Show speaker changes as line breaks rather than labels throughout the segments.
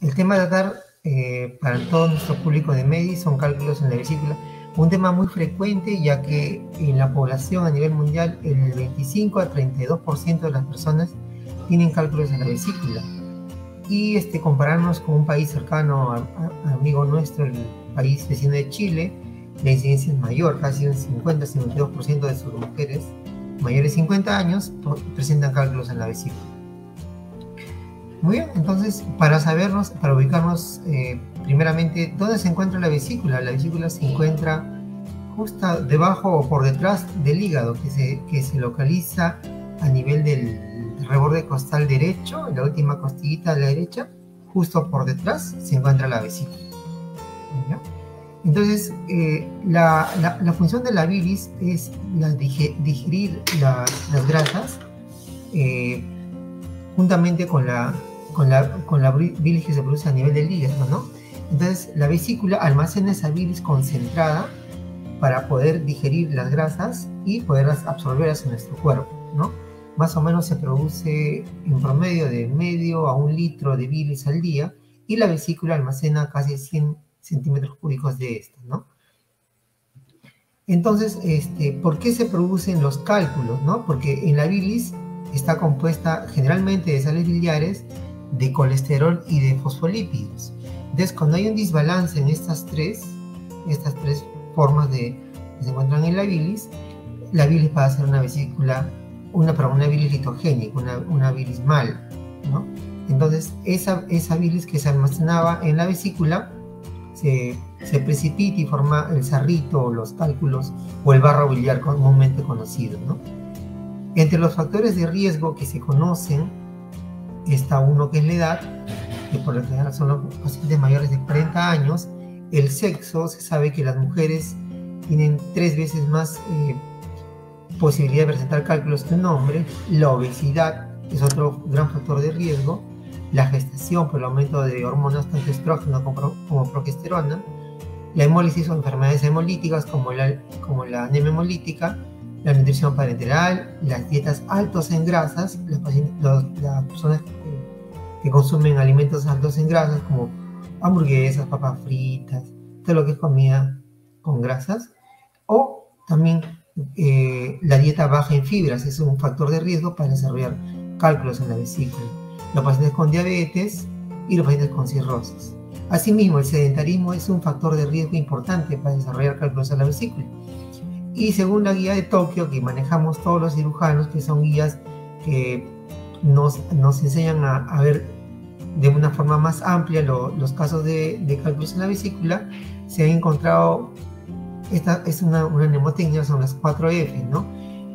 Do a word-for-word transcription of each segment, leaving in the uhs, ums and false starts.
el tema de tratar eh, para todo nuestro público de MEDI son cálculos en la vesícula, un tema muy frecuente, ya que en la población a nivel mundial el veinticinco a treinta y dos por ciento de las personas tienen cálculos en la vesícula. Y este, compararnos con un país cercano, a, a, a amigo nuestro, el país vecino de Chile, la incidencia es mayor, casi un cincuenta a cincuenta y dos por ciento de sus mujeres mayores de cincuenta años presentan cálculos en la vesícula. Muy bien, entonces, para sabernos, para ubicarnos, eh, primeramente, ¿dónde se encuentra la vesícula? La vesícula se encuentra justo debajo o por detrás del hígado, que se, que se localiza a nivel del reborde costal derecho, en la última costillita de la derecha, justo por detrás se encuentra la vesícula. ¿Ya? Entonces, eh, la, la, la función de la bilis es la dige, digerir la, las grasas eh, juntamente con la, con, la, con la bilis que se produce a nivel del hígado, ¿no? Entonces, la vesícula almacena esa bilis concentrada para poder digerir las grasas y poderlas absorberlas en nuestro cuerpo, ¿no? Más o menos se produce en promedio de medio a un litro de bilis al día y la vesícula almacena casi cien centímetros cúbicos de esta, ¿no? Entonces, este, ¿por qué se producen los cálculos, no? Porque en la bilis está compuesta generalmente de sales biliares, de colesterol y de fosfolípidos. Entonces, cuando hay un desbalance en estas tres, estas tres formas de, que se encuentran en la bilis, la bilis va a ser una vesícula, una, perdón, una bilis litogénica, una, una bilis mal, ¿no? Entonces, esa, esa bilis que se almacenaba en la vesícula se, se precipita y forma el sarrito, o los cálculos, o el barro biliar comúnmente conocido, ¿no? Entre los factores de riesgo que se conocen está uno que es la edad, que por lo general son los pacientes mayores de cuarenta años. El sexo, se sabe que las mujeres tienen tres veces más eh, posibilidad de presentar cálculos que un hombre. La obesidad es otro gran factor de riesgo. La gestación por el aumento de hormonas tanto estrógeno como, como progesterona. La hemólisis o enfermedades hemolíticas como la, como la anemia hemolítica. La nutrición parenteral, las dietas altas en grasas, las, pacientes, los, las personas que, que consumen alimentos altos en grasas como hamburguesas, papas fritas, todo lo que es comida con grasas, o también eh, la dieta baja en fibras es un factor de riesgo para desarrollar cálculos en la vesícula. Los pacientes con diabetes y los pacientes con cirrosis. Asimismo, el sedentarismo es un factor de riesgo importante para desarrollar cálculos en la vesícula. Y según la guía de Tokio, que manejamos todos los cirujanos, que son guías que nos, nos enseñan a, a ver de una forma más amplia lo, los casos de, de cálculos en la vesícula, se ha encontrado, esta es una, una mnemotecnia, son las cuatro F, ¿no?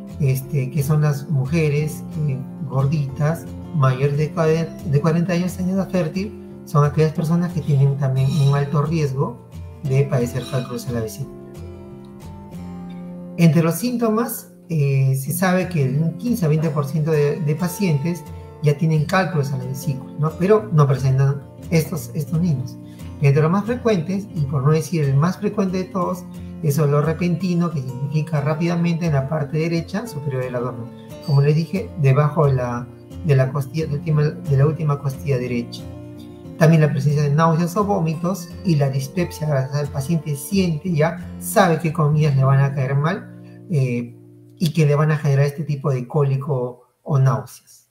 Este, que son las mujeres eh, gorditas, mayores de, de cuarenta años en edad fértil, son aquellas personas que tienen también un alto riesgo de padecer cálculos en la vesícula. Entre los síntomas, eh, se sabe que un quince a veinte por ciento de, de pacientes ya tienen cálculos en la vesícula, ¿no? Pero no presentan estos, estos niños. Entre los más frecuentes, y por no decir el más frecuente de todos, es olor repentino que se identifica rápidamente en la parte derecha superior del abdomen. Como les dije, debajo de la, de la, costilla, de, última, de la última costilla derecha. También la presencia de náuseas o vómitos y la dispepsia. El paciente siente ya, sabe qué comidas le van a caer mal eh, y que le van a generar este tipo de cólico o náuseas.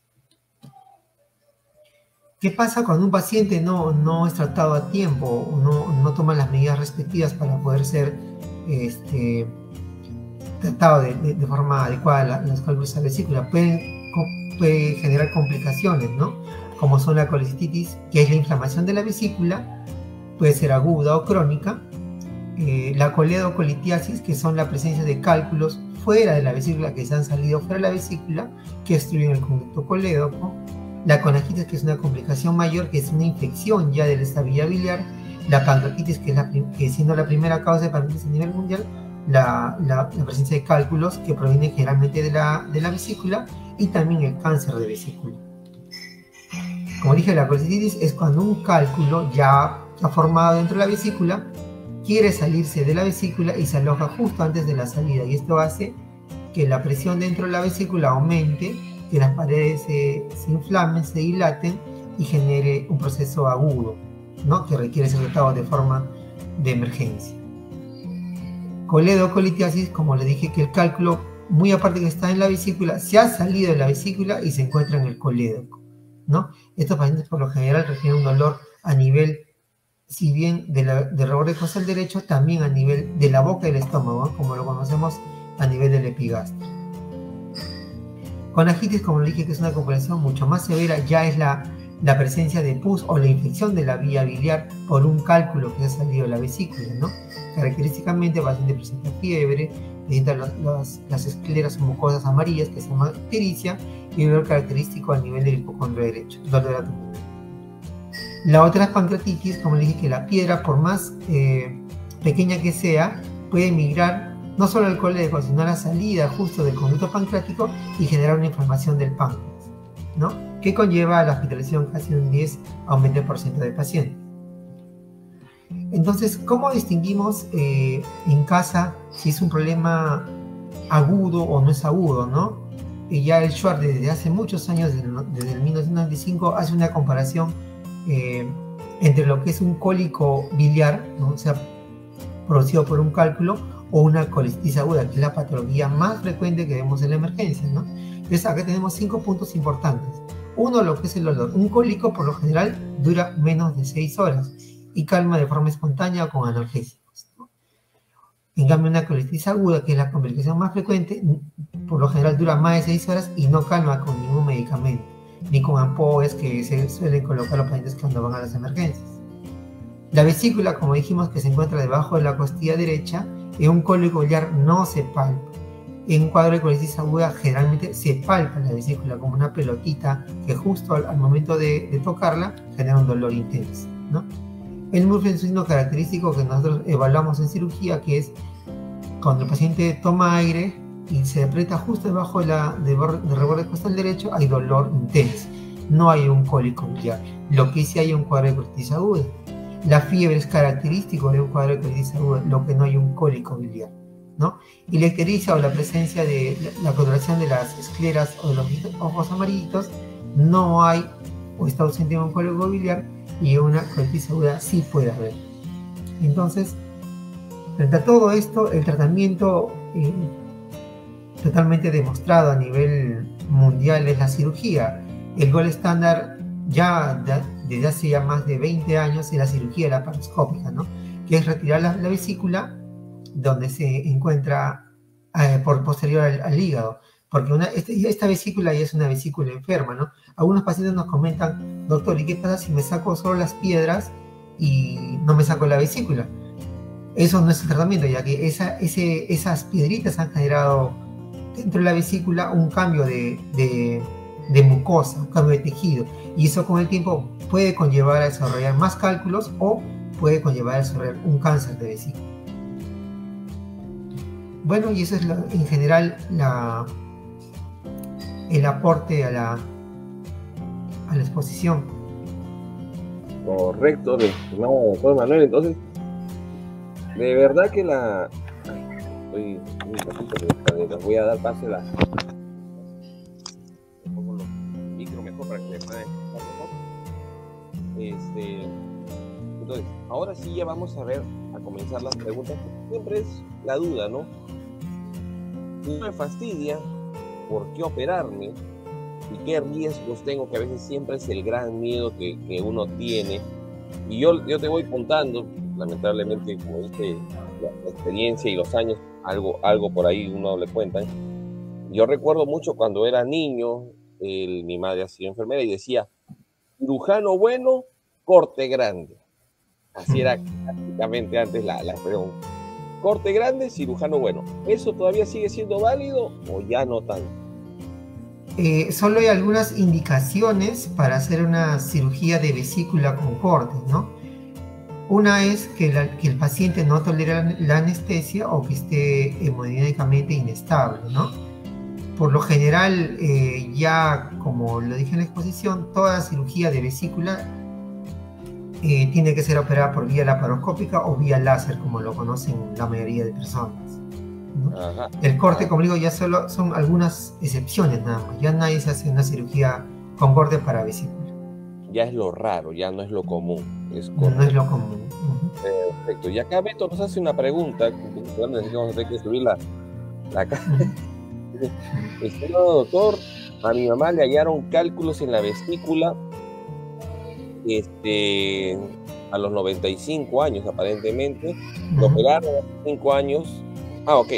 ¿Qué pasa cuando un paciente no, no es tratado a tiempo o no, no toma las medidas respectivas para poder ser este, tratado de, de, de forma adecuada la, los cálculos de la vesícula? Pueden, puede generar complicaciones, ¿no? Como son la colecistitis, que es la inflamación de la vesícula, puede ser aguda o crónica, eh, la coledocolitiasis, que son la presencia de cálculos fuera de la vesícula, que se han salido fuera de la vesícula, que obstruyen el conducto colédoco, la conagitis, que es una complicación mayor, que es una infección ya de la estabilidad biliar, la pancreatitis, que, es la, que siendo la primera causa de pancreatitis a nivel mundial, la, la, la presencia de cálculos que provienen generalmente de la, de la vesícula, y también el cáncer de vesícula. Como dije, la colecistitis es cuando un cálculo ya ha formado dentro de la vesícula, quiere salirse de la vesícula y se aloja justo antes de la salida, y esto hace que la presión dentro de la vesícula aumente, que las paredes se, se inflamen, se dilaten y genere un proceso agudo, ¿no? Que requiere ser tratado de forma de emergencia. Coledocolitiasis, como le dije, que el cálculo, muy aparte que está en la vesícula, se ha salido de la vesícula y se encuentra en el colédoco, ¿no? Estos pacientes por lo general refieren un dolor a nivel, si bien de la, del reborde costal derecho, también a nivel de la boca y del estómago, ¿no? Como lo conocemos a nivel del epigastrio. Conagitis, como le dije, que es una complicación mucho más severa, ya es la, la presencia de pus o la infección de la vía biliar por un cálculo que ha salido de la vesícula, ¿no? Característicamente, el paciente presenta fiebre, presenta los, los, las escleras mucosas amarillas, que se llama ictericia, y dolor característico a nivel del hipocondrio derecho, dolor abdominal. La otra es pancreatitis, como le dije, que la piedra, por más eh, pequeña que sea, puede migrar no solo al colédoco, sino a la salida justo del conducto pancreático y generar una inflamación del páncreas, ¿no? Que conlleva a la hospitalización casi un diez a un veinte por ciento de pacientes. Entonces, ¿cómo distinguimos eh, en casa si es un problema agudo o no es agudo, ¿no? Y ya el Schwartz, desde hace muchos años, desde, desde el mil novecientos noventa y cinco, hace una comparación eh, entre lo que es un cólico biliar, ¿no? O sea, producido por un cálculo, o una colitis aguda, que es la patología más frecuente que vemos en la emergencia, ¿no? Entonces, acá tenemos cinco puntos importantes. Uno, lo que es el dolor. Un cólico, por lo general, dura menos de seis horas y calma de forma espontánea o con analgésicos, ¿no? En cambio, una colitis aguda, que es la complicación más frecuente, por lo general dura más de seis horas y no calma con ningún medicamento, ni con ampollas que se suelen colocar los pacientes cuando van a las emergencias. La vesícula, como dijimos, que se encuentra debajo de la costilla derecha, en un cólico biliar no se palpa. En un cuadro de colitis aguda generalmente se palpa la vesícula como una pelotita que justo al, al momento de, de tocarla genera un dolor intenso, ¿no? El músculo es un signo característico que nosotros evaluamos en cirugía, que es cuando el paciente toma aire y se aprieta justo debajo de la de, de reborde costal derecho, hay dolor intenso. No hay un cólico biliar. Lo que sí hay un cuadro de colitis aguda. La fiebre es característico de un cuadro de colitis aguda, lo que no hay un cólico biliar, ¿no? Y la ictericia o la presencia de la, la coloración de las escleras o de los ojos amarillitos, no hay o está ausente en un cólico biliar, y una colitis aguda sí puede haber. Entonces, frente a todo esto, el tratamiento eh, totalmente demostrado a nivel mundial es la cirugía. El gold estándar ya de, desde hace ya más de veinte años es la cirugía laparoscópica, ¿no? Que es retirar la, la vesícula donde se encuentra eh, por posterior al, al hígado, porque una, este, esta vesícula ya es una vesícula enferma, ¿no? Algunos pacientes nos comentan, doctor, ¿y qué pasa si me saco solo las piedras y no me saco la vesícula? Eso no es el tratamiento, ya que esa, ese, esas piedritas han generado dentro de la vesícula un cambio de, de, de mucosa, un cambio de tejido, y eso con el tiempo puede conllevar a desarrollar más cálculos o puede conllevar a desarrollar un cáncer de vesícula. Bueno, y eso es la, en general la, el aporte a la, a la exposición.
Correcto, estimado doctor Manuel. Entonces, de verdad que la... Estoy un ratito, les voy a dar paso a la... Le pongo los micro mejor para que me puedan escuchar mejor. Este... Entonces, ahora sí ya vamos a ver, a comenzar las preguntas. Siempre es la duda, ¿no? No me fastidia, ¿por qué operarme? ¿Y qué riesgos tengo? Que a veces siempre es el gran miedo que, que uno tiene. Y yo, yo te voy contando, lamentablemente, como dice, la, la experiencia y los años, algo, algo por ahí uno le cuenta. Yo recuerdo mucho cuando era niño, el, mi madre ha sido enfermera y decía, cirujano bueno, corte grande. Así era prácticamente antes la, la expresión. Corte grande, cirujano bueno. ¿Eso todavía sigue siendo válido o ya no tanto?
Eh, solo hay algunas indicaciones para hacer una cirugía de vesícula con cortes, ¿no? Una es que, la, que el paciente no tolere la, la anestesia o que esté hemodinámicamente inestable, ¿no? Por lo general, eh, ya como lo dije en la exposición, toda cirugía de vesícula eh, tiene que ser operada por vía laparoscópica o vía láser, como lo conocen la mayoría de personas, ¿no? Ajá. El corte, como digo, ya solo son algunas excepciones nada más. Ya nadie se hace una cirugía con corte para vesícula.
ya es lo raro, ya no es lo común. Es
no es lo común.
Uh-huh. Perfecto. Y acá Beto nos hace una pregunta, vamos a tener que subir la, la cara. Uh-huh. Estimado doctor, a mi mamá le hallaron cálculos en la vesícula este, a los noventa y cinco años aparentemente. Uh-huh. Lo operaron a los cinco años. Ah, ok.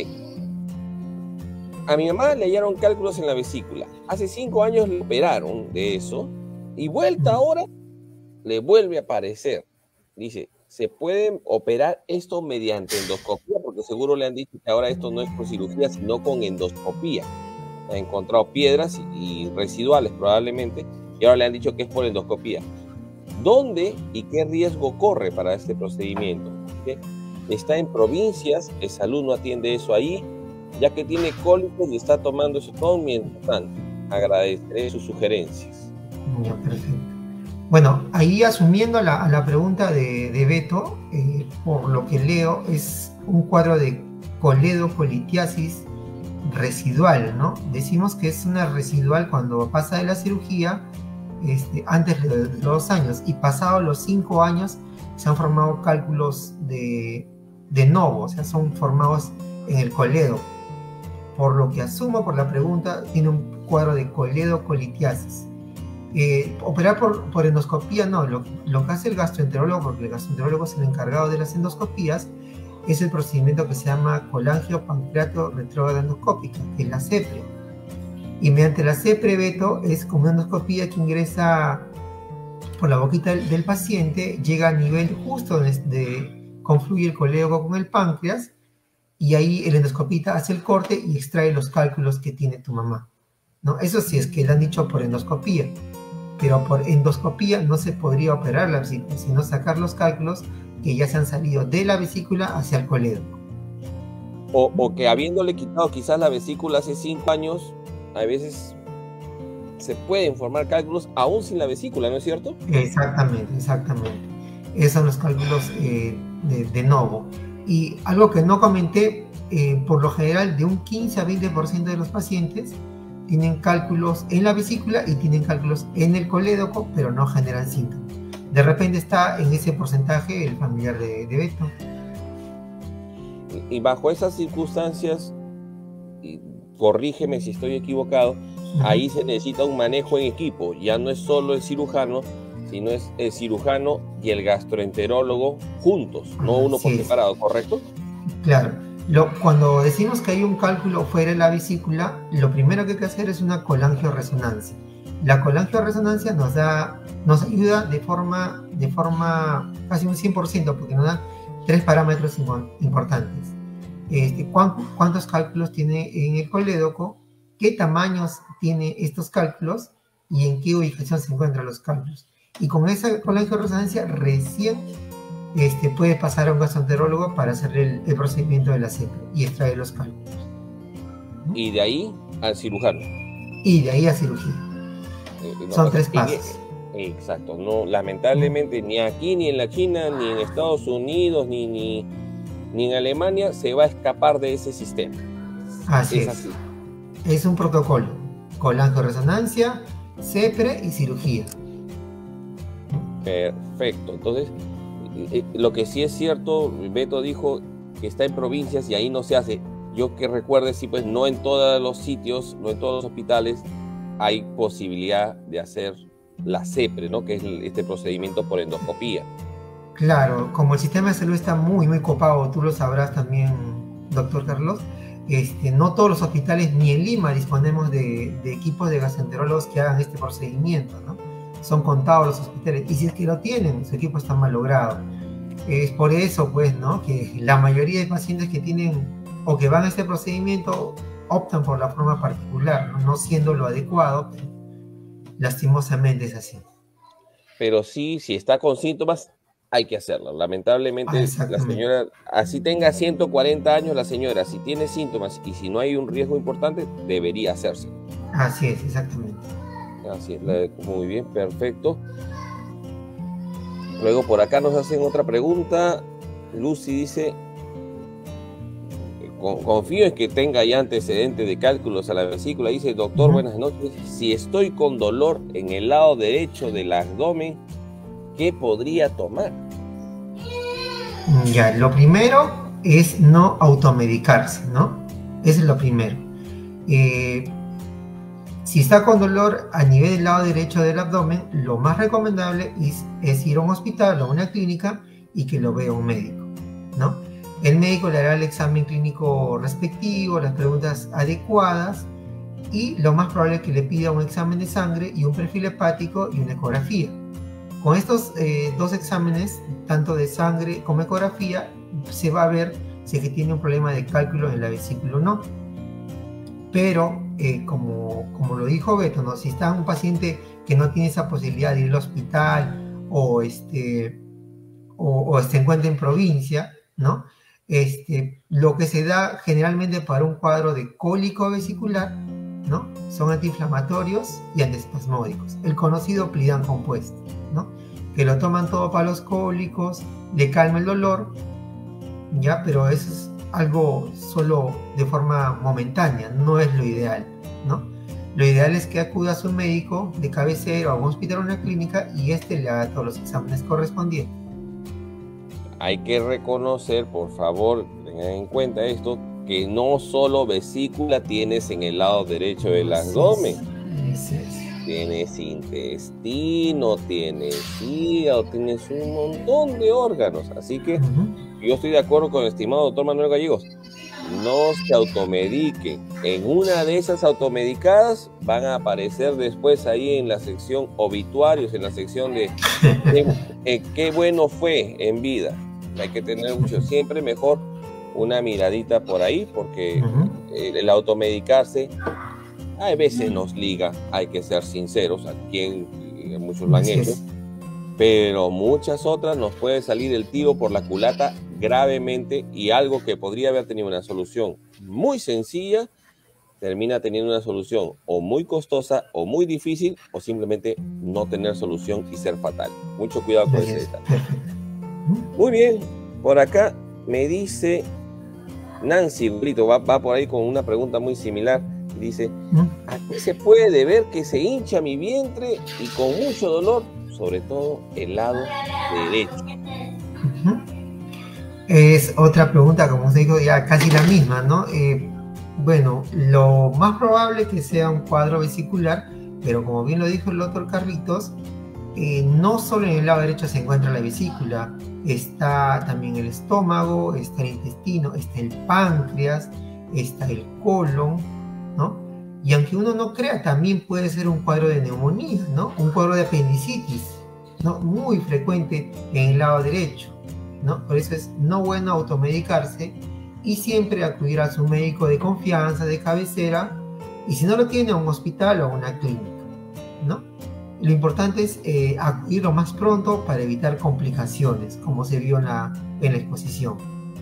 A mi mamá le hallaron cálculos en la vesícula. Hace cinco años le operaron de eso y vuelta ahora le vuelve a aparecer. Dice, ¿se puede operar esto mediante endoscopía? Porque seguro le han dicho que ahora esto no es con cirugía, sino con endoscopía. Han encontrado piedras y residuales probablemente, y ahora le han dicho que es por endoscopía. ¿Dónde y qué riesgo corre para este procedimiento? ¿Sí? Está en provincias, el salud no atiende eso ahí, ya que tiene cólicos y está tomando eso todo mientras tanto. Agradeceré sus sugerencias.
Ya, perfecto. Bueno, ahí asumiendo la, a la pregunta de, de Beto, eh, por lo que leo, es un cuadro de coledocolitiasis residual, ¿no? Decimos que es una residual cuando pasa de la cirugía, este, antes de, de los dos años, y pasado los cinco años se han formado cálculos de, de novo, o sea, son formados en el coledo. Por lo que asumo por la pregunta, tiene un cuadro de coledocolitiasis. Eh, operar por, por endoscopía, no, lo, lo que hace el gastroenterólogo, porque el gastroenterólogo es el encargado de las endoscopías, es el procedimiento que se llama colangiopancreato retrógrada endoscópica, que es la CEPRE. Y mediante la CEPRE, Beto, es como una endoscopía que ingresa por la boquita del, del paciente, llega al nivel justo donde de, confluye el colédoco con el páncreas, y ahí el endoscopista hace el corte y extrae los cálculos que tiene tu mamá, ¿no? Eso sí es que le han dicho por endoscopía, pero por endoscopía no se podría operar la vesícula, sino sacar los cálculos que ya se han salido de la vesícula hacia el colédoco.
O, o que habiéndole quitado quizás la vesícula hace cinco años, a veces se pueden formar cálculos aún sin la vesícula, ¿no es cierto?
Exactamente, exactamente. Esos son los cálculos eh, de, de novo. Y algo que no comenté, eh, por lo general de un quince a veinte por ciento de los pacientes tienen cálculos en la vesícula y tienen cálculos en el colédoco, pero no generan síntomas. De repente está en ese porcentaje el familiar de, de Beto.
Y, y bajo esas circunstancias, y corrígeme si estoy equivocado, uh-huh. Ahí se necesita un manejo en equipo. Ya no es solo el cirujano, sino es el cirujano y el gastroenterólogo juntos, no uno por separado, ¿correcto?
Claro. Lo, cuando decimos que hay un cálculo fuera de la vesícula, lo primero que hay que hacer es una colangioresonancia. La colangioresonancia nos da, nos ayuda de forma, de forma casi un cien por ciento, porque nos da tres parámetros importantes. Este, ¿Cuántos cálculos tiene en el colédoco? ¿Qué tamaños tiene estos cálculos? ¿Y en qué ubicación se encuentran los cálculos? Y con esa colangioresonancia recién este, puede pasar a un gastroenterólogo para hacer el, el procedimiento de la CEPRE y extraer los cálculos.
Y de ahí al cirujano.
Y de ahí a cirugía.
Eh, no,
Son tres pasos.
Exacto. No, lamentablemente ni aquí, ni en la China, ni en Estados Unidos, ni, ni, ni en Alemania se va a escapar de ese sistema.
Así
es.
Es,
así.
Es un protocolo. Colangioresonancia, CEPRE y cirugía.
Perfecto. Entonces, lo que sí es cierto, Beto dijo que está en provincias y ahí no se hace. Yo que recuerde, sí, pues no en todos los sitios, no en todos los hospitales hay posibilidad de hacer la CEPRE, ¿no? Que es este procedimiento por endoscopía.
Claro, como el sistema de salud está muy, muy copado, tú lo sabrás también, doctor Carlos, este, no todos los hospitales, ni en Lima disponemos de, de equipos de gastroenterólogos que hagan este procedimiento, ¿no? Son contados los hospitales, y si es que lo tienen, su equipo está mal logrado. Es por eso, pues, ¿no? Que la mayoría de pacientes que tienen o que van a este procedimiento optan por la forma particular, no, no siendo lo adecuado, pero lastimosamente es así.
Pero sí, si está con síntomas, hay que hacerlo. Lamentablemente, ah, la señora, así tenga ciento cuarenta años, la señora, si tiene síntomas y si no hay un riesgo importante, debería hacerse.
Así es, exactamente.
Así es, muy bien, perfecto. Luego por acá nos hacen otra pregunta. Lucy dice, con, confío en que tenga ya antecedentes de cálculos a la vesícula. Dice, doctor, uh-huh. buenas noches. Si estoy con dolor en el lado derecho del abdomen, ¿qué podría tomar?
Ya, lo primero es no automedicarse, ¿no? Eso es lo primero. Eh, si está con dolor a nivel del lado derecho del abdomen, lo más recomendable es, es ir a un hospital o a una clínica y que lo vea un médico, ¿no? El médico le hará el examen clínico respectivo, las preguntas adecuadas, y lo más probable es que le pida un examen de sangre y un perfil hepático y una ecografía. Con estos eh, dos exámenes, tanto de sangre como ecografía, se va a ver si es que tiene un problema de cálculo en la vesícula o no. Pero, eh, como, como lo dijo Beto, ¿no? Si está un paciente que no tiene esa posibilidad de ir al hospital o, este, o, o se encuentra en provincia, ¿no? Este, lo que se da generalmente para un cuadro de cólico vesicular, ¿no? Son antiinflamatorios y antiespasmódicos, el conocido Plidan compuesto, ¿no? Que lo toman todo para los cólicos, le calma el dolor, ya, pero eso es algo solo de forma momentánea, no es lo ideal, ¿no? Lo ideal es que acuda a su médico de cabecera o a un hospital o una clínica y este le haga todos los exámenes correspondientes.
Hay que reconocer, por favor, tengan en cuenta esto, que no solo vesícula tienes en el lado derecho del abdomen.
Sí, sí, sí.
Tienes intestino, tienes hígado, tienes un montón de órganos. Así que uh-huh. yo estoy de acuerdo con el estimado doctor Manuel Gallegos. No se automediquen. En una de esas automedicadas van a aparecer después ahí en la sección obituarios, en la sección de eh, qué bueno fue en vida. Hay que tener mucho, siempre mejor una miradita por ahí, porque uh-huh. el, el automedicarse a veces nos liga, hay que ser sinceros, a quien muchos lo han sí hecho, es. Pero muchas otras nos puede salir el tiro por la culata gravemente, y algo que podría haber tenido una solución muy sencilla termina teniendo una solución o muy costosa o muy difícil, o simplemente no tener solución y ser fatal. Mucho cuidado con ese detalle. Muy bien, por acá me dice Nancy Brito, va, va por ahí con una pregunta muy similar. Dice, ¿a qué se puede deber que se hincha mi vientre y con mucho dolor, sobre todo el lado derecho?
Uh-huh. Es otra pregunta, como usted dijo, ya casi la misma, ¿no? Eh, bueno, lo más probable es que sea un cuadro vesicular, pero como bien lo dijo el doctor Carlitos, eh, no solo en el lado derecho se encuentra la vesícula, está también el estómago, está el intestino, está el páncreas, está el colon, ¿no? Y aunque uno no crea, también puede ser un cuadro de neumonía, ¿no? Un cuadro de apendicitis, ¿no? Muy frecuente en el lado derecho, ¿no? Por eso es no bueno automedicarse y siempre acudir a su médico de confianza, de cabecera, y si no lo tiene, a un hospital o a una clínica, ¿no? Lo importante es eh, acudir lo más pronto para evitar complicaciones, como se vio en la, en la exposición.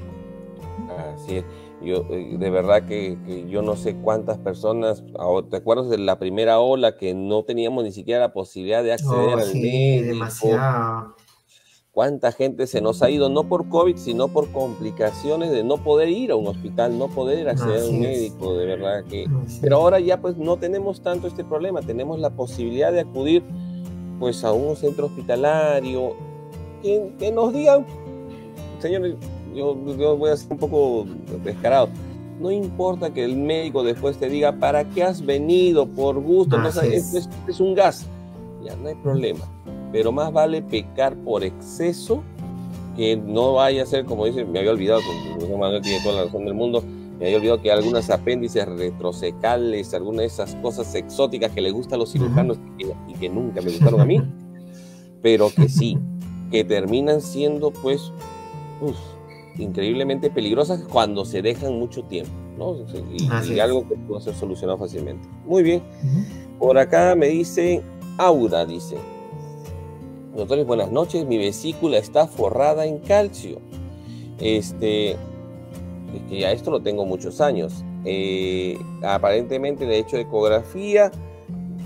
Así es. Yo, de verdad que, que yo no sé cuántas personas, ¿te acuerdas de la primera ola que no teníamos ni siquiera la posibilidad de acceder
oh,
al
sí,
médico?
Demasiado.
¿Cuánta gente se nos ha ido no por COVID, sino por complicaciones de no poder ir a un hospital, no poder acceder Así a un médico? Es. De verdad que... Así Pero ahora ya pues no tenemos tanto este problema, tenemos la posibilidad de acudir pues a un centro hospitalario, que, que nos digan, señores, Yo, yo voy a ser un poco descarado. No importa que el médico después te diga, ¿para qué has venido? Por gusto. Ah, no, sí. esto, es, esto es un gas. Ya no hay problema. Pero más vale pecar por exceso, que no vaya a ser, como dice, me había olvidado, porque Manuel tiene toda la razón del mundo, me había olvidado que algunas apéndices retrosecales, algunas de esas cosas exóticas que le gustan a los cirujanos uh-huh. y, que, y que nunca me gustaron a mí, pero que sí, que terminan siendo, pues, uf, increíblemente peligrosas cuando se dejan mucho tiempo, ¿no? Y, y algo que puede ser solucionado fácilmente. Muy bien. Uh-huh. Por acá me dice Aura, dice, doctores, buenas noches, mi vesícula está forrada en calcio. Este, es que ya esto lo tengo muchos años. Eh, aparentemente le he hecho ecografía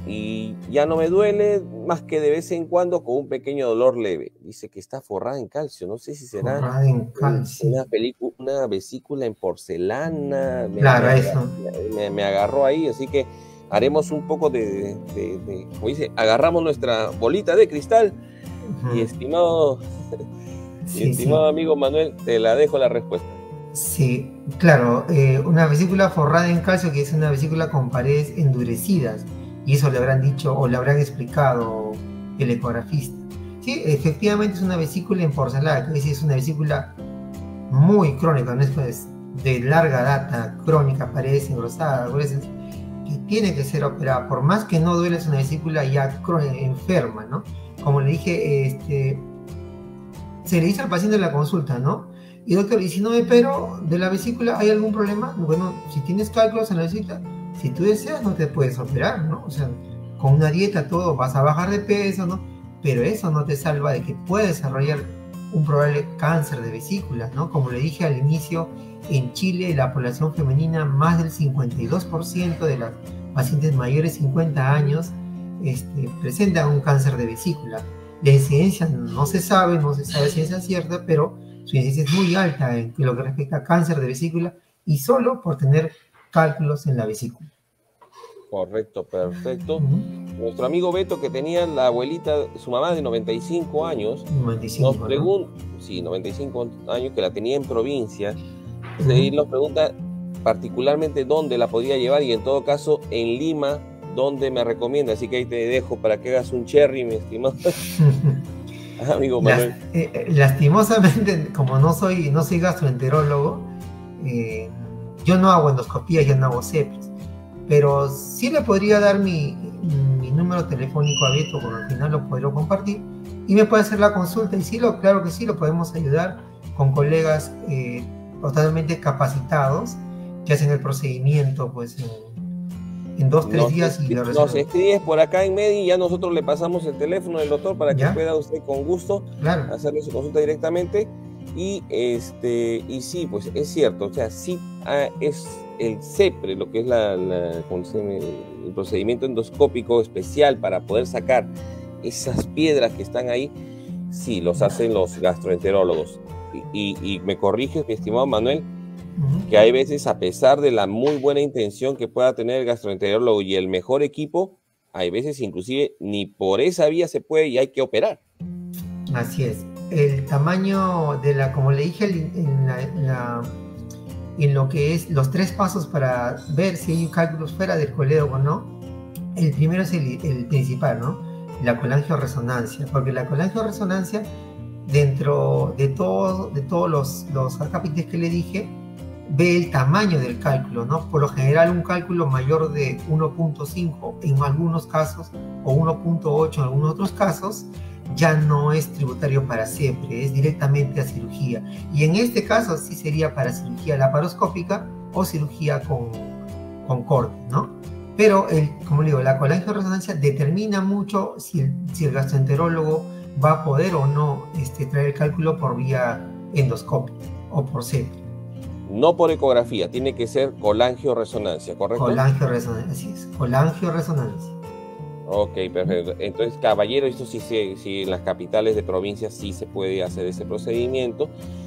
y ya no me duele más que de vez en cuando con un pequeño dolor leve. Dice que está forrada en calcio, no sé si será
Forrada en calcio.
una, una vesícula en porcelana, me,
Claro,
me,
eso.
Me, me agarró ahí, así que haremos un poco de, de, de, como dice, agarramos nuestra bolita de cristal. Uh-huh. Y estimado, sí, y estimado sí. amigo Manuel, te la dejo la respuesta.
Sí, claro, eh, una vesícula forrada en calcio, que es una vesícula con paredes endurecidas, y eso le habrán dicho o le habrán explicado el ecografista. Sí, efectivamente es una vesícula en porcelana, que es una vesícula muy crónica, no es de larga data, crónica, paredes engrosadas, gruesas, que tiene que ser operada, por más que no duele, es una vesícula ya crónica, enferma, ¿no? Como le dije, este, se le dice al paciente en la consulta, ¿no? Y doctor, ¿y si no me opero de la vesícula, hay algún problema? Bueno, si tienes cálculos en la vesícula, si tú deseas, no te puedes operar, ¿no? O sea, con una dieta todo, vas a bajar de peso, ¿no? Pero eso no te salva de que puedes desarrollar un probable cáncer de vesícula, ¿no? Como le dije al inicio, en Chile la población femenina, más del cincuenta y dos por ciento de las pacientes mayores de cincuenta años este, presentan un cáncer de vesícula. La incidencia no se sabe, no se sabe ciencia cierta, pero su incidencia es muy alta en lo que respecta a cáncer de vesícula y solo por tener cálculos en la vesícula.
Correcto, perfecto. Uh-huh. Nuestro amigo Beto, que tenía la abuelita, su mamá de noventa y cinco años,
noventa y cinco,
nos pregunta, ¿no? Sí, noventa y cinco años, que la tenía en provincia, uh-huh. Y nos pregunta particularmente dónde la podía llevar y en todo caso en Lima, dónde me recomienda. Así que ahí te dejo para que hagas un cherry, mi estimado. Amigo Manuel.
Las, eh, lastimosamente, como no soy, no soy gastroenterólogo, eh, yo no hago endoscopía, yo no hago cepros, pero sí le podría dar mi, mi número telefónico a Beto, porque al final lo podría compartir, y me puede hacer la consulta, y sí, lo, claro que sí, lo podemos ayudar con colegas eh, totalmente capacitados, que hacen el procedimiento, pues, en, en dos, tres
nos
días y lo resuelven.
Nos escribes por acá en Medi y ya nosotros le pasamos el teléfono del doctor para que ¿ya? Pueda usted con gusto claro. Hacerle su consulta directamente. Y este y sí, pues es cierto, o sea, sí ah, es el CEPRE, lo que es la, la, el procedimiento endoscópico especial para poder sacar esas piedras que están ahí, sí, los hacen los gastroenterólogos. Y, y, y me corriges, mi estimado Manuel, que hay veces, a pesar de la muy buena intención que pueda tener el gastroenterólogo y el mejor equipo, hay veces inclusive ni por esa vía se puede y hay que operar.
Así es. El tamaño de la, como le dije en, la, en, la, en lo que es los tres pasos para ver si hay cálculos fuera del colédoco o no, el primero es el, el principal, ¿no? La colangioresonancia, porque la colangioresonancia, dentro de, todo, de todos los, los acápites que le dije, ve el tamaño del cálculo, ¿no? Por lo general un cálculo mayor de uno punto cinco en algunos casos o uno punto ocho en algunos otros casos ya no es tributario para CEPRE, es directamente a cirugía. Y en este caso sí sería para cirugía laparoscópica o cirugía con, con corte, ¿no? Pero, el, como le digo, la colangioresonancia determina mucho si el, si el gastroenterólogo va a poder o no este, traer el cálculo por vía endoscópica o por CEPRE.
No por ecografía, tiene que ser colangioresonancia, ¿correcto?
Colangioresonancia, así es, colangioresonancia.
Ok, perfecto. Entonces, caballero, esto sí, sí, sí, en las capitales de provincias sí se puede hacer ese procedimiento.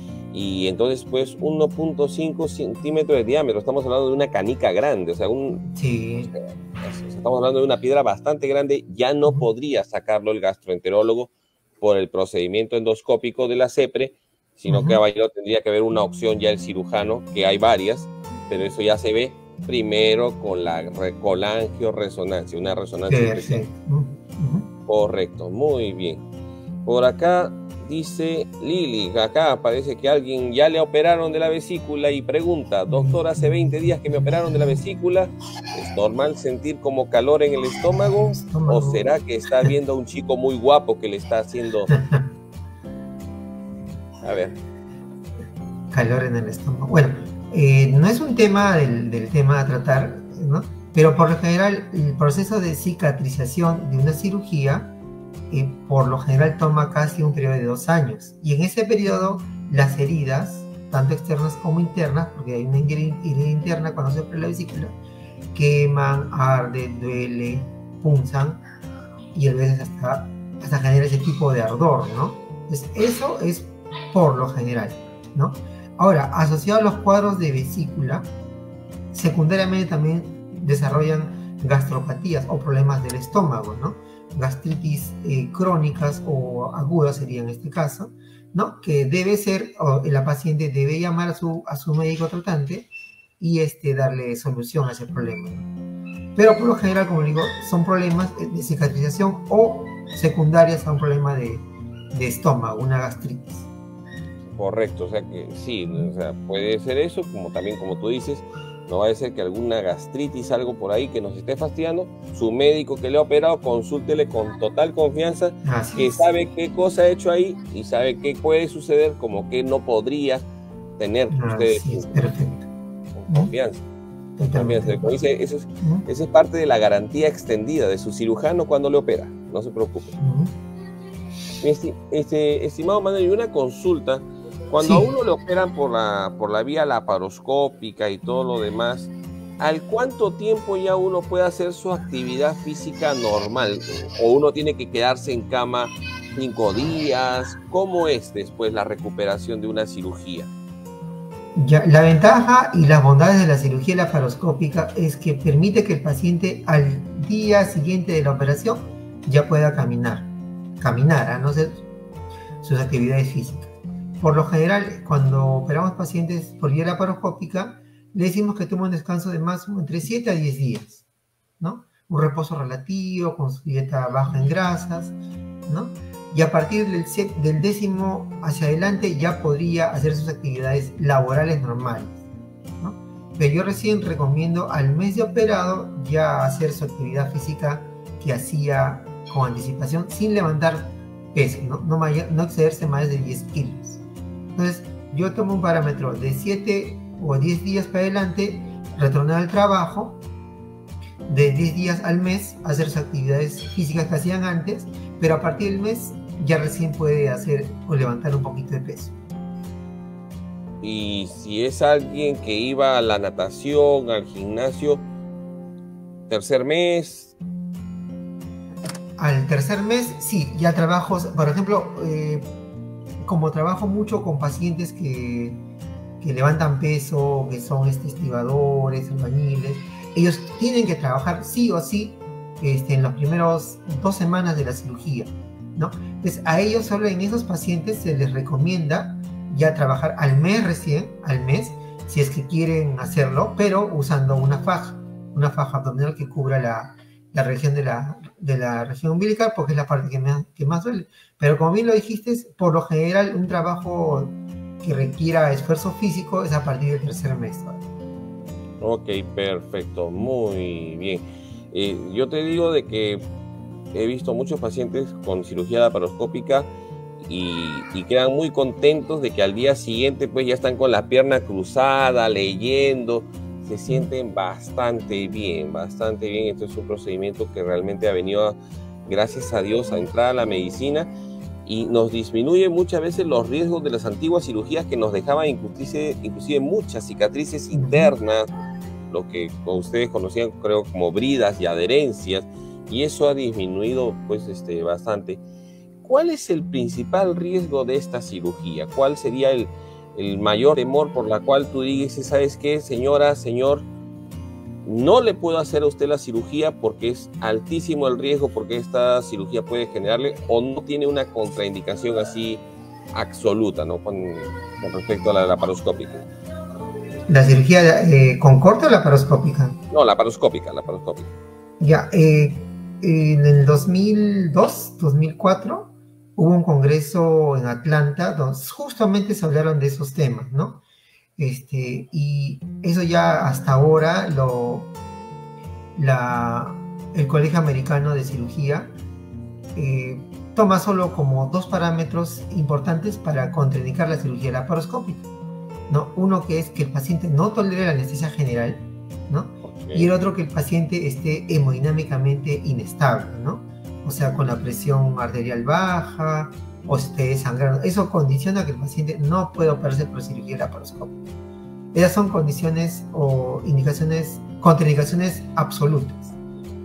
Y entonces, pues, uno punto cinco centímetros de diámetro. Estamos hablando de una canica grande, o sea, un,
sí.
estamos hablando de una piedra bastante grande. Ya no uh-huh. podría sacarlo el gastroenterólogo por el procedimiento endoscópico de la CEPRE, sino uh-huh. que caballero tendría que haber una opción ya el cirujano, que hay varias, pero eso ya se ve primero con la colangioresonancia, una resonancia
sí,
especial.
Sí. Uh-huh.
Correcto, muy bien. Por acá dice Lili, acá parece que alguien ya le operaron de la vesícula y pregunta, doctor, hace veinte días que me operaron de la vesícula, ¿es normal sentir como calor en el estómago? estómago. ¿O será que está viendo a un chico muy guapo que le está haciendo... A ver.
Calor en el estómago. Bueno, eh, no es un tema del, del tema a tratar, ¿no? Pero por lo general el proceso de cicatrización de una cirugía eh, por lo general toma casi un periodo de dos años. Y en ese periodo las heridas, tanto externas como internas, porque hay una herida interna cuando se opera la vesícula, queman, arde, duele, punzan y a veces hasta, hasta genera ese tipo de ardor, ¿no? Entonces, eso es por lo general, ¿no? Ahora, asociado a los cuadros de vesícula, secundariamente también desarrollan gastropatías o problemas del estómago, ¿no? Gastritis eh, crónicas o agudas sería en este caso, ¿no? Que debe ser, o la paciente debe llamar a su, a su médico tratante y este, darle solución a ese problema, ¿no? Pero por lo general, como digo, son problemas de cicatrización o secundarias a un problema de, de estómago, una gastritis.
Correcto, o sea que sí, o sea, puede ser eso, como también como tú dices, no va a ser que alguna gastritis, algo por ahí que nos esté fastidiando, su médico que le ha operado, consúltele con total confianza, Así que es. sabe qué cosa ha hecho ahí y sabe qué puede suceder, como que no podría tener ustedes.
Así es, perfecto.
Con confianza. confianza. Como dice, eso es, uh-huh. eso es parte de la garantía extendida de su cirujano cuando le opera, no se preocupe. Uh-huh. Este, este, estimado Manuel, una consulta. Cuando sí. a uno le operan por la, por la vía laparoscópica y todo lo demás, ¿al cuánto tiempo ya uno puede hacer su actividad física normal? ¿O uno tiene que quedarse en cama cinco días? ¿Cómo es después la recuperación de una cirugía?
Ya, la ventaja y las bondades de la cirugía laparoscópica es que permite que el paciente al día siguiente de la operación ya pueda caminar, caminar, a no ser sus actividades físicas. Por lo general, cuando operamos pacientes por vía laparoscópica, le decimos que tome un descanso de máximo entre siete a diez días, ¿no? Un reposo relativo, con su dieta baja en grasas, ¿no? Y a partir del, del décimo hacia adelante ya podría hacer sus actividades laborales normales, ¿no? Pero yo recién recomiendo al mes de operado ya hacer su actividad física que hacía con anticipación, sin levantar peso, ¿no? No, mayor, no excederse más de diez kilos. Entonces, yo tomo un parámetro de siete o diez días para adelante, retornar al trabajo, de diez días al mes, hacer sus actividades físicas que hacían antes, pero a partir del mes ya recién puede hacer o levantar un poquito de peso.
Y si es alguien que iba a la natación, al gimnasio, tercer mes...
Al tercer mes, sí, ya trabajo, por ejemplo... Eh, como trabajo mucho con pacientes que, que levantan peso, que son este, estibadores, albañiles, ellos tienen que trabajar sí o sí este, en las primeras dos semanas de la cirugía, ¿no? Entonces a ellos solo en esos pacientes se les recomienda ya trabajar al mes recién, al mes, si es que quieren hacerlo, pero usando una faja, una faja abdominal que cubra la, la región de la, de la región umbilical, porque es la parte que más, que más duele. Pero como bien lo dijiste, por lo general un trabajo que requiera esfuerzo físico es a partir del tercer mes.
Ok, perfecto, muy bien. Eh, yo te digo de que he visto muchos pacientes con cirugía laparoscópica y, y quedan muy contentos de que al día siguiente pues ya están con la pierna cruzada, leyendo, se sienten bastante bien, bastante bien. Esto es un procedimiento que realmente ha venido a, gracias a Dios, a entrar a la medicina y nos disminuye muchas veces los riesgos de las antiguas cirugías que nos dejaban inclusive, inclusive muchas cicatrices internas, lo que ustedes conocían creo como bridas y adherencias, y eso ha disminuido pues este, bastante. ¿Cuál es el principal riesgo de esta cirugía? ¿Cuál sería el, el mayor temor por la cual tú dices, ¿sabes qué, señora, señor? No le puedo hacer a usted la cirugía porque es altísimo el riesgo, porque esta cirugía puede generarle, o no tiene una contraindicación así absoluta, ¿no? Con, con respecto a la laparoscópica.
¿La cirugía eh, con corte o laparoscópica?
No, laparoscópica, laparoscópica.
Ya, eh, en el dos mil dos, dos mil cuatro hubo un congreso en Atlanta donde justamente se hablaron de esos temas, ¿no? Este, y eso ya hasta ahora lo, la, el Colegio Americano de Cirugía eh, toma solo como dos parámetros importantes para contraindicar la cirugía laparoscópica, ¿no? Uno que es que el paciente no tolere la anestesia general, ¿no? Okay. Y el otro que el paciente esté hemodinámicamente inestable, ¿no? O sea, con la presión arterial baja o esté sangrando. Eso condiciona que el paciente no pueda operarse por cirugía laparoscópica. Esas son condiciones o indicaciones, contraindicaciones absolutas.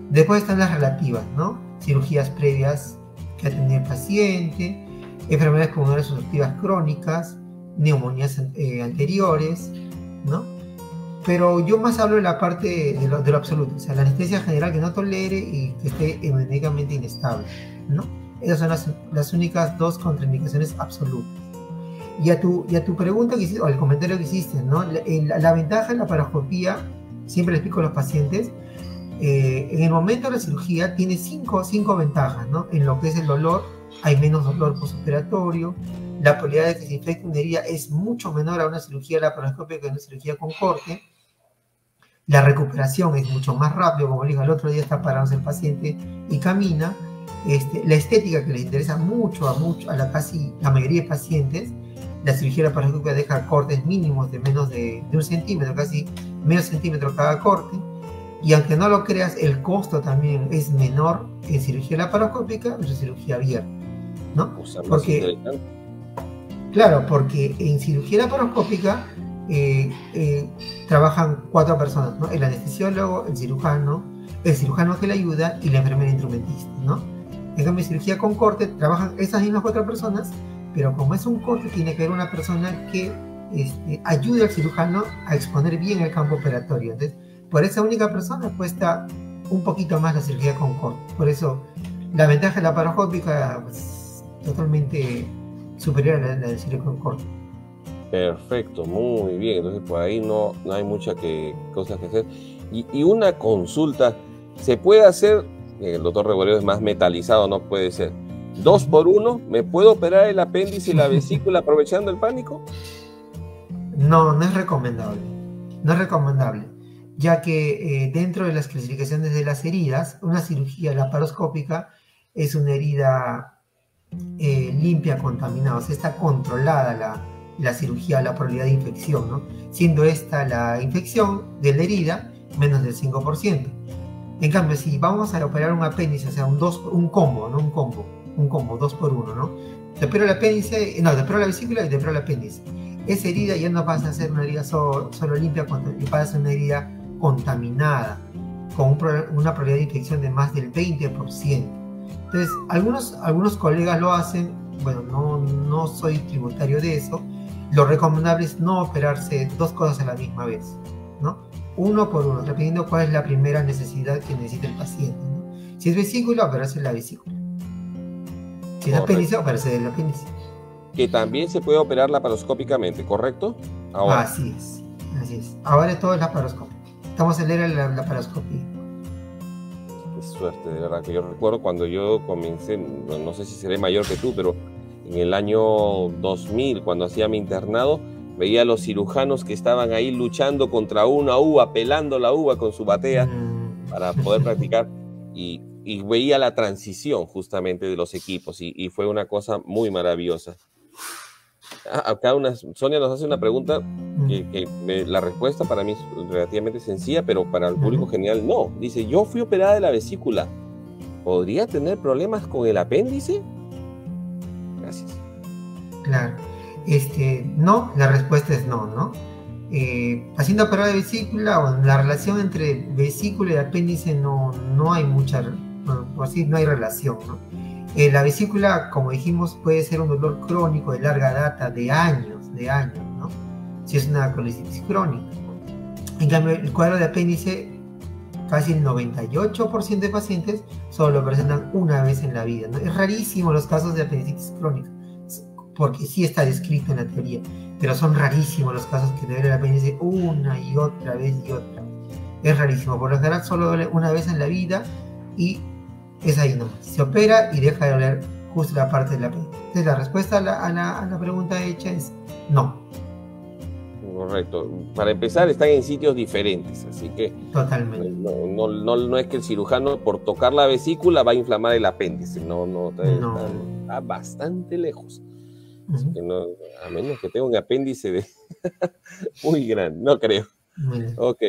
Después están las relativas, ¿no? Cirugías previas que ha tenido el paciente, enfermedades pulmonares obstructivas crónicas, neumonías eh, anteriores, ¿no? Pero yo más hablo de la parte de lo, de lo absoluto, o sea, la anestesia general que no tolere y que esté hemodinámicamente inestable, ¿no? Esas son las, las únicas dos contraindicaciones absolutas. Y a tu, y a tu pregunta que hiciste, o el comentario que hiciste, ¿no? La, la, la ventaja de la paroscopía, siempre les explico a los pacientes, eh, en el momento de la cirugía tiene cinco, cinco ventajas, ¿no? En lo que es el dolor, hay menos dolor postoperatorio, la probabilidad de que se infecte una herida es mucho menor a una cirugía laparoscópica que a una cirugía con corte, la recuperación es mucho más rápido, como le digo, el otro día está parado el paciente y camina, este, la estética que les interesa mucho a, mucho a la casi la mayoría de pacientes, la cirugía laparoscópica deja cortes mínimos de menos de, de un centímetro, casi medio centímetro cada corte, y aunque no lo creas, el costo también es menor en cirugía laparoscópica que en cirugía abierta, ¿no?
O sea,
porque, claro, porque en cirugía laparoscópica eh, eh, trabajan cuatro personas, ¿no? El anestesiólogo, el cirujano, el cirujano que le ayuda y la enfermera instrumentista, ¿no? En cambio, en cirugía con corte trabajan esas mismas cuatro personas, pero como es un corte, tiene que haber una persona que este, ayude al cirujano a exponer bien el campo operatorio. Entonces, por esa única persona cuesta un poquito más la cirugía con corte. Por eso, la ventaja de la paroscópica es totalmente superior a la, la de cirugía con corte.
Perfecto, muy bien. Entonces, por ahí no, no hay muchas que, cosas que hacer. Y, y una consulta, ¿se puede hacer? El doctor Rebolledo es más metalizado, no puede ser. ¿Dos por uno? ¿Me puedo operar el apéndice y la vesícula aprovechando el pánico?
No, no es recomendable. No es recomendable, ya que eh, dentro de las clasificaciones de las heridas, una cirugía laparoscópica es una herida eh, limpia, contaminada, o sea, está controlada la, la cirugía, la probabilidad de infección, ¿no? Siendo esta la infección de la herida menos del cinco por ciento. En cambio, si vamos a operar un apéndice, o sea, un, dos, un combo, ¿no? Un combo, un combo, dos por uno, ¿no? Te opero el apéndice, no, te opero la vesícula y te opero el apéndice. Esa herida ya no pasa a ser una herida solo, solo limpia, pasa a ser una herida contaminada, con un, una probabilidad de infección de más del veinte por ciento. Entonces, algunos, algunos colegas lo hacen, bueno, no, no soy tributario de eso. Lo recomendable es no operarse dos cosas a la misma vez, ¿no? Uno por uno, dependiendo cuál es la primera necesidad que necesita el paciente, ¿no? Si es vesícula, operarse la vesícula. Si es apéndice, operarse el apéndice.
Que también se puede operar laparoscópicamente, ¿correcto? Ahora.
Así es, así es. Ahora todo es laparoscópico. Estamos en la era de la laparoscopía.
Qué suerte, de verdad, que yo recuerdo cuando yo comencé, no, no sé si seré mayor que tú, pero en el año dos mil, cuando hacía mi internado, veía a los cirujanos que estaban ahí luchando contra una uva, pelando la uva con su batea mm. para poder practicar, y, y veía la transición justamente de los equipos, y, y fue una cosa muy maravillosa. Acá una, Sonia nos hace una pregunta que, que me, la respuesta para mí es relativamente sencilla, pero para el público uh-huh. general no. Dice, yo fui operada de la vesícula, ¿podría tener problemas con el apéndice? Gracias.
Claro, este, no, la respuesta es no, ¿no? Eh, haciendo operada de vesícula, o la relación entre vesícula y apéndice no, no hay mucha, por así no hay relación, ¿no? Eh, la vesícula, como dijimos, puede ser un dolor crónico de larga data, de años, de años, ¿no? Si es una colecitis crónica. En cambio, el cuadro de apéndice, casi el noventa y ocho por ciento de pacientes solo lo presentan una vez en la vida, ¿no? Es rarísimo los casos de apendicitis crónica, porque sí está descrito en la teoría, pero son rarísimos los casos que duele el apéndice una y otra vez y otra vez. Es rarísimo, por lo general solo duele una vez en la vida y es ahí nomás. Se opera y deja de doler justo la parte de la apéndice. Entonces la respuesta a la, a, la, a la pregunta hecha es no.
Correcto. Para empezar, están en sitios diferentes, así que
totalmente.
No, no, no, no es que el cirujano por tocar la vesícula va a inflamar el apéndice, no, no, está,
no.
está, está bastante lejos. Así uh-huh. que no, a menos que tenga un apéndice de muy grande, no creo.
Bueno.
Ok.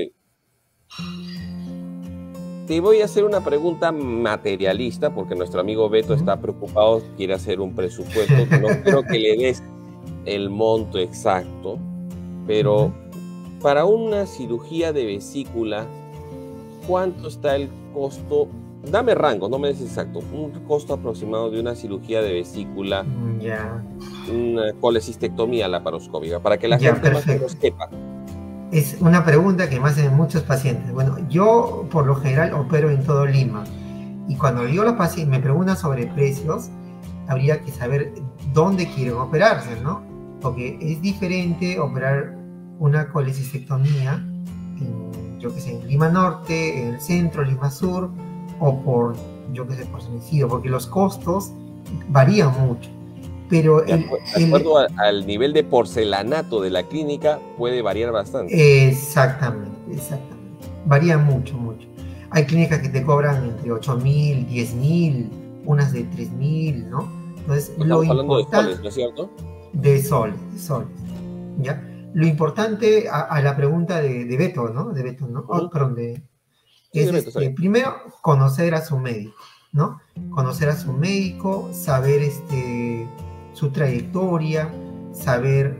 Te voy a hacer una pregunta materialista, porque nuestro amigo Beto está preocupado, quiere hacer un presupuesto. No creo que le des el monto exacto, pero para una cirugía de vesícula, cuánto está el costo? Dame rango, no me des exacto. Un costo aproximado de una cirugía de vesícula,
Ya.
una colecistectomía laparoscópica, para que la
Ya,
gente más o
perfecto.
menos sepa.
Es una pregunta que me hacen muchos pacientes. Bueno, yo por lo general opero en todo Lima. Y cuando yo los pacientes me preguntan sobre precios, habría que saber dónde quieren operarse, ¿no? Porque es diferente operar una colecistectomía en, yo qué sé, en Lima Norte, en el centro, Lima Sur, o por, yo qué sé, por San Isidro, porque los costos varían mucho. Pero
De,
el,
acu de acuerdo el, a, al nivel de porcelanato de la clínica, puede variar bastante.
Exactamente, exactamente. Varía mucho, mucho. Hay clínicas que te cobran entre ocho mil, diez mil, unas de tres mil, ¿no? Entonces,
Estamos
lo
hablando de
importante...
soles, ¿no es cierto?
De soles, de soles, ¿ya? Lo importante a, a la pregunta de, de Beto, ¿no? De Beto, ¿no? Oh,
Uh-huh.
perdón, de...
Sí,
Es
de Beto,
este, primero, conocer a su médico, ¿no? Conocer a su médico, saber este, su trayectoria, saber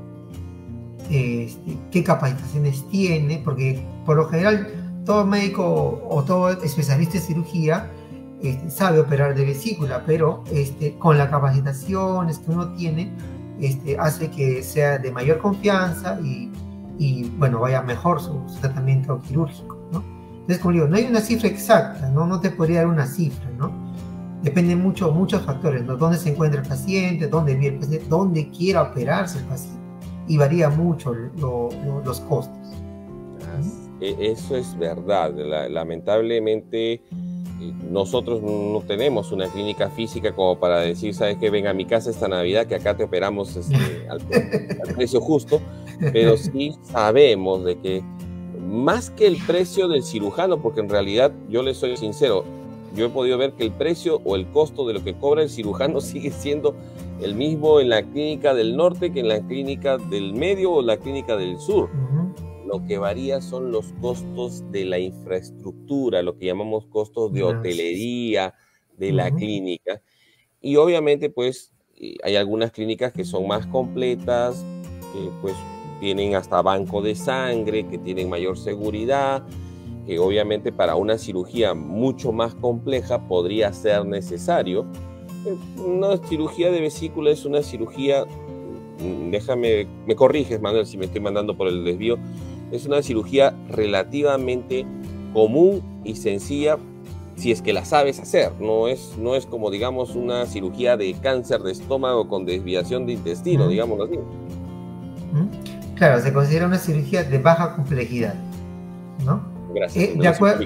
este, qué capacitaciones tiene, porque por lo general todo médico o todo especialista en cirugía este, sabe operar de vesícula, pero este, con las capacitaciones que uno tiene, este, hace que sea de mayor confianza y, y bueno, vaya mejor su, su tratamiento quirúrgico, ¿no? Entonces, como digo, no hay una cifra exacta, ¿no? No te podría dar una cifra, ¿no? Depende mucho, muchos factores, ¿no? Dónde se encuentra el paciente, dónde vive el paciente, dónde quiera operarse el paciente. Y varía mucho lo, lo, los costos.
Eso es verdad. La, lamentablemente, nosotros no tenemos una clínica física como para decir, sabes que ven a mi casa esta Navidad, que acá te operamos este, al, al precio justo, pero sí sabemos de que más que el precio del cirujano, porque en realidad, yo les soy sincero, yo he podido ver que el precio o el costo de lo que cobra el cirujano sigue siendo el mismo en la clínica del norte que en la clínica del medio o la clínica del sur. Uh-huh. Lo que varía son los costos de la infraestructura, lo que llamamos costos de hotelería de uh-huh. la clínica. Y obviamente, pues, hay algunas clínicas que son más completas, que pues tienen hasta banco de sangre, que tienen mayor seguridad, que obviamente para una cirugía mucho más compleja podría ser necesario. Una cirugía de vesícula es una cirugía, déjame, me corriges, Manuel, si me estoy mandando por el desvío, es una cirugía relativamente común y sencilla si es que la sabes hacer. No es, no es como, digamos, una cirugía de cáncer de estómago con desviación de intestino, digámoslo así.
Claro, se considera una cirugía de baja complejidad, ¿no?
Gracias.
Eh, de, acuer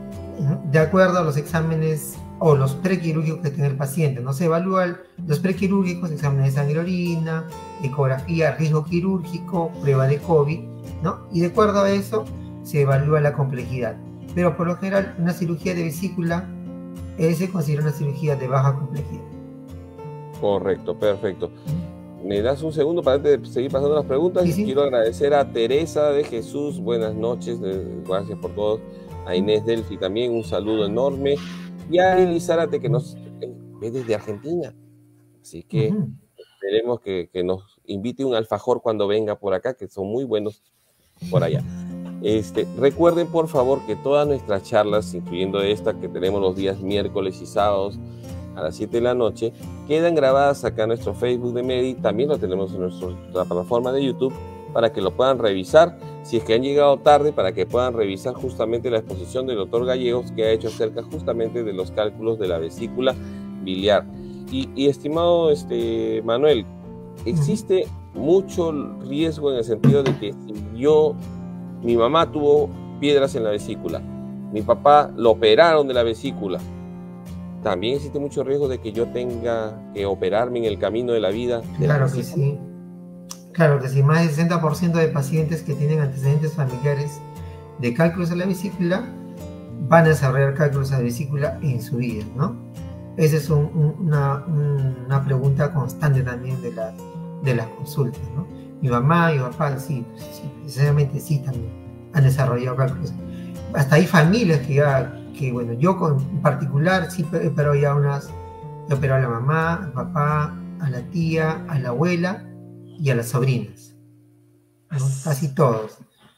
de acuerdo a los exámenes o los prequirúrgicos que tiene el paciente, no se evalúan los prequirúrgicos, exámenes de sangre, orina, ecografía, riesgo quirúrgico, prueba de COVID, ¿no? Y de acuerdo a eso se evalúa la complejidad. Pero por lo general una cirugía de vesícula eh, se considera una cirugía de baja complejidad.
Correcto, perfecto. ¿Me das un segundo para antes de seguir pasando las preguntas? Sí, sí. Quiero agradecer a Teresa de Jesús, buenas noches, gracias por todo. A Inés Delphi también, un saludo enorme. Y a Eli Zárate, que nos ve desde Argentina. Así que uh-huh. esperemos que, que nos invite un alfajor cuando venga por acá, que son muy buenos por allá. Este, recuerden, por favor, que todas nuestras charlas, incluyendo esta que tenemos los días miércoles y sábados, a las siete de la noche, quedan grabadas acá en nuestro Facebook de Medi, también lo tenemos en nuestra plataforma de YouTube, para que lo puedan revisar, si es que han llegado tarde, para que puedan revisar justamente la exposición del doctor Gallegos, que ha hecho acerca justamente de los cálculos de la vesícula biliar. Y, y estimado este, Manuel, existe mucho riesgo en el sentido de que si yo, mi mamá tuvo piedras en la vesícula, mi papá lo operaron de la vesícula, también existe mucho riesgo de que yo tenga que operarme en el camino de la vida. De
claro
la
que sí. Claro que sí. Más del sesenta por ciento de pacientes que tienen antecedentes familiares de cálculos de la vesícula van a desarrollar cálculos de la vesícula en su vida, ¿no? Esa es un, un, una, una pregunta constante también de, la, de las consultas, ¿no? Mi mamá y mi papá, sí, sí, precisamente sí también han desarrollado cálculos. Hasta hay familias que ya... que bueno, yo con, en particular sí he operado ya unas, he operado a la mamá, al papá, a la tía, a la abuela y a las sobrinas, ¿no? Casi todos.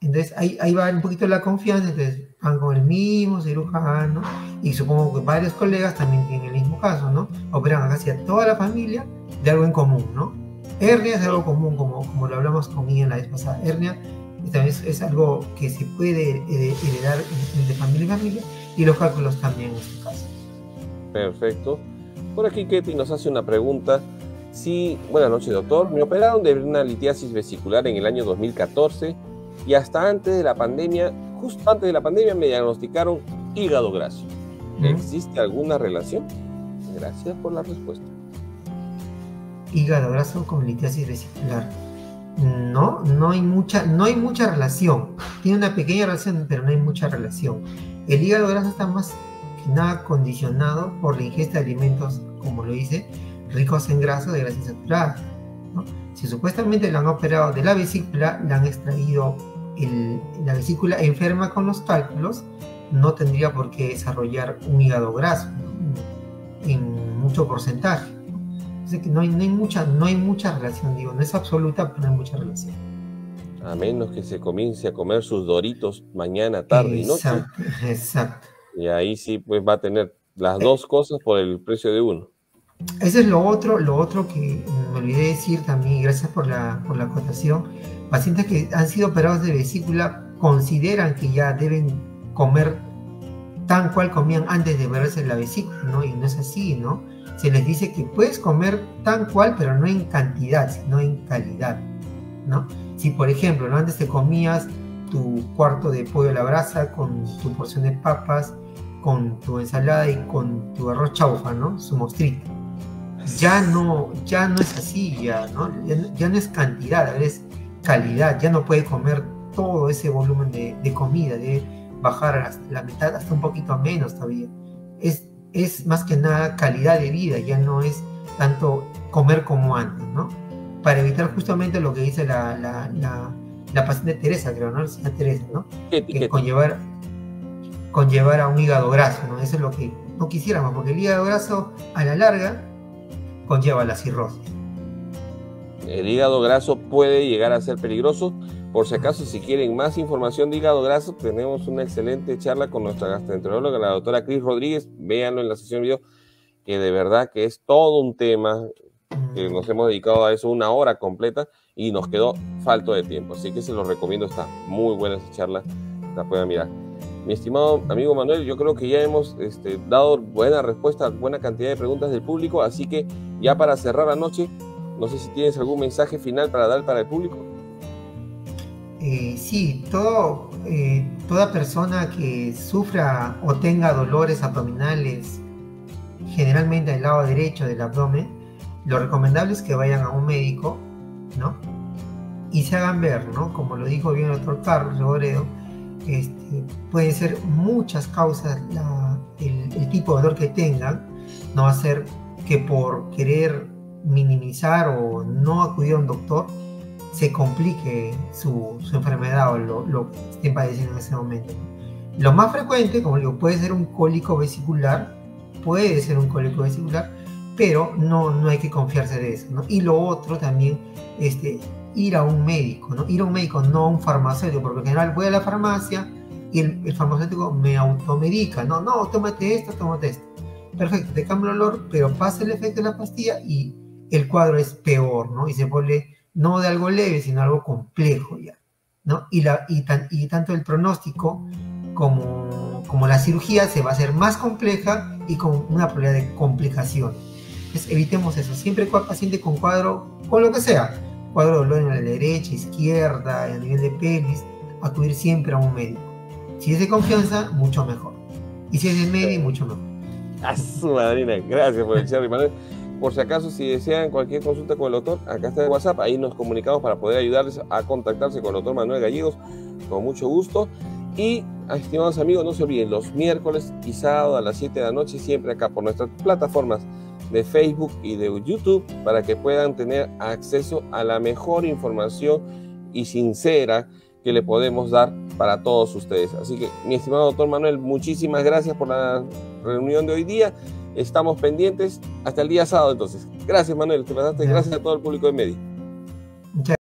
Entonces ahí, ahí va un poquito la confianza, entonces van con el mismo cirujano y supongo que varios colegas también tienen el mismo caso, ¿no? Operan casi a toda la familia de algo en común, ¿no? Hernia es algo común, como, como lo hablamos con Ian la vez pasada. Hernia también es, es algo que se puede heredar de familia en familia, y los cálculos también en este caso.
Perfecto. Por aquí Ketty nos hace una pregunta. Sí, buenas noches, doctor. Me operaron de una litiasis vesicular en el año dos mil catorce y hasta antes de la pandemia, justo antes de la pandemia, me diagnosticaron hígado graso. ¿Existe alguna relación? Gracias por la respuesta.
Hígado graso con litiasis vesicular. No, no hay mucha, no hay mucha relación. Tiene una pequeña relación, pero no hay mucha relación. El hígado graso está más que nada condicionado por la ingesta de alimentos, como lo dice, ricos en grasa de grasa insaturada, ¿no? Si supuestamente lo han operado de la vesícula, le han extraído el, la vesícula enferma con los cálculos, no tendría por qué desarrollar un hígado graso, ¿no? En mucho porcentaje. Así que no hay, no, hay mucha, no hay mucha relación, digo, no es absoluta, pero no hay mucha relación.
A menos que se comience a comer sus doritos mañana, tarde y noche.
Exacto, exacto.
Y ahí sí, pues va a tener las dos cosas por el precio de uno.
Eso es lo otro, lo otro que me olvidé decir también, y gracias por la, por la acotación. Pacientes que han sido operados de vesícula consideran que ya deben comer tan cual comían antes de operarse la vesícula, ¿no? Y no es así, ¿no? Se les dice que puedes comer tan cual, pero no en cantidad, sino en calidad, ¿no? Si, por ejemplo, ¿no? Antes te comías tu cuarto de pollo a la brasa con tu porción de papas, con tu ensalada y con tu arroz chaufa, ¿no? Su mostrito. Ya no, ya no es así, ya, ¿no? Ya, ya no es cantidad, es calidad. Ya no puede comer todo ese volumen de, de comida, de bajar hasta la mitad, hasta un poquito menos todavía. Es, es más que nada calidad de vida, ya no es tanto comer como antes, ¿no? Para evitar justamente lo que dice la, la, la, la paciente Teresa, creo, ¿no? La señora Teresa, ¿no?
¿Qué,
que
qué?
conllevar, conllevar a un hígado graso, ¿no? Eso es lo que no quisiéramos, porque el hígado graso a la larga conlleva la cirrosis.
El hígado graso puede llegar a ser peligroso. Por si acaso, si quieren más información de hígado graso, tenemos una excelente charla con nuestra gastroenteróloga, la doctora Cris Rodríguez. Véanlo en la sesión de video, que de verdad que es todo un tema, que nos hemos dedicado a eso una hora completa y nos quedó falto de tiempo. Así que se los recomiendo, está muy buena esa charla, la pueden mirar. Mi estimado amigo Manuel, yo creo que ya hemos este, dado buena respuesta a buena cantidad de preguntas del público, así que ya para cerrar la noche, no sé si tienes algún mensaje final para dar para el público.
Eh, sí, todo, eh, toda persona que sufra o tenga dolores abdominales, generalmente del lado derecho del abdomen, lo recomendable es que vayan a un médico, ¿no? Y se hagan ver, ¿no? Como lo dijo bien el doctor Carlos Reboredo, este, pueden ser muchas causas la, el, el tipo de dolor que tengan. No va a ser que por querer minimizar o no acudir a un doctor se complique su, su enfermedad o lo, lo que estén padeciendo en ese momento. Lo más frecuente, como digo, puede ser un cólico vesicular, puede ser un cólico vesicular, pero no, no hay que confiarse de eso, ¿no? Y lo otro también, este, ir a un médico, ¿no? Ir a un médico, no a un farmacéutico, porque en general voy a la farmacia y el, el farmacéutico me automedica, no, no, tómate esto, tómate esto. Perfecto, te cambia el olor, pero pasa el efecto de la pastilla y el cuadro es peor, ¿no? Y se vuelve no de algo leve, sino algo complejo ya, ¿no? Y, la, y, tan, y tanto el pronóstico como, como la cirugía se va a hacer más compleja y con una probabilidad de complicación. Entonces evitemos eso, siempre con paciente con cuadro, con lo que sea, cuadro de dolor en la derecha, izquierda, a nivel de pelvis, acudir siempre a un médico. Si es de confianza, mucho mejor. Y si es de medio, mucho mejor.
A su madrina, gracias por el cherry, Manuel. Por si acaso, si desean cualquier consulta con el doctor, acá está el WhatsApp, ahí nos comunicamos para poder ayudarles a contactarse con el doctor Manuel Gallegos, con mucho gusto. Y, estimados amigos, no se olviden, los miércoles y sábado a las siete de la noche, siempre acá por nuestras plataformas de Facebook y de YouTube, para que puedan tener acceso a la mejor información y sincera que le podemos dar para todos ustedes. Así que, mi estimado doctor Manuel, muchísimas gracias por la reunión de hoy día. Estamos pendientes hasta el día sábado, entonces. Gracias, Manuel, te pasaste. Gracias a todo el público de Medi.